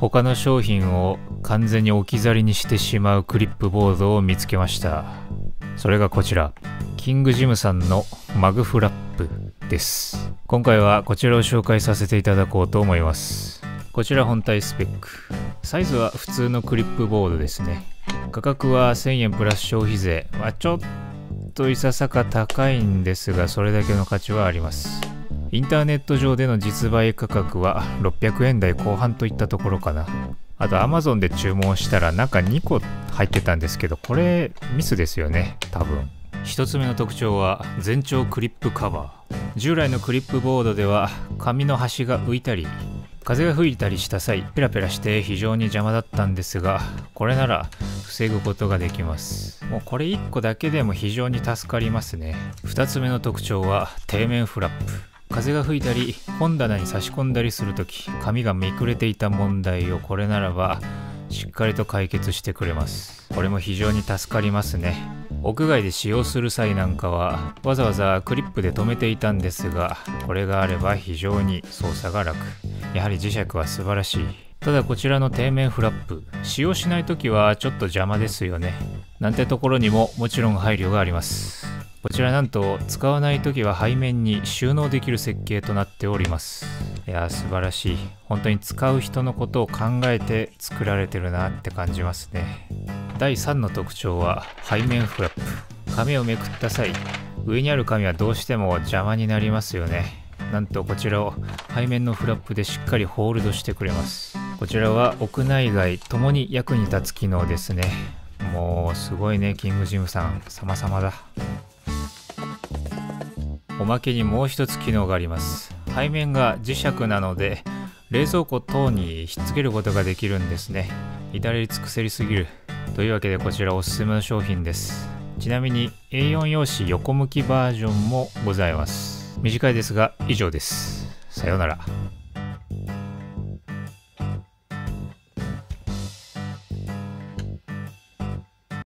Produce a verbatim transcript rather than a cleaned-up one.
他の商品を完全に置き去りにしてしまうクリップボードを見つけました。それがこちら、キングジムさんのマグフラップです。今回はこちらを紹介させていただこうと思います。こちら本体スペック。サイズは普通のクリップボードですね。価格はせんえんプラス消費税。まあ、ちょっといささか高いんですが、それだけの価値はあります。インターネット上での実売価格はろっぴゃくえん台後半といったところかな。あと Amazon で注文したら中にこ入ってたんですけど、これミスですよね、多分。一つ目の特徴は全長クリップカバー。従来のクリップボードでは紙の端が浮いたり風が吹いたりした際ペラペラして非常に邪魔だったんですが、これなら防ぐことができます。もうこれいっこだけでも非常に助かりますね。ふたつめの特徴は底面フラップ。風が吹いたり本棚に差し込んだりするとき紙がめくれていた問題をこれならばしっかりと解決してくれます。これも非常に助かりますね。屋外で使用する際なんかはわざわざクリップで留めていたんですが、これがあれば非常に操作が楽。やはり磁石は素晴らしい。ただこちらの底面フラップ、使用しないときはちょっと邪魔ですよね。なんてところにももちろん配慮があります。こちらなんと使わないときは背面に収納できる設計となっております。いやー素晴らしい。本当に使う人のことを考えて作られてるなって感じますね。だいさんの特徴は背面フラップ。紙をめくった際、上にある紙はどうしても邪魔になりますよね。なんとこちらを背面のフラップでしっかりホールドしてくれます。こちらは屋内外ともに役に立つ機能ですね。もうすごいね、キングジムさん様々だ。おまけにもう一つ機能があります。背面が磁石なので冷蔵庫等にひっつけることができるんですね。至れり尽くせりすぎる。というわけでこちらおすすめの商品です。ちなみに エーよん 用紙横向きバージョンもございます。短いですが以上です。さようなら。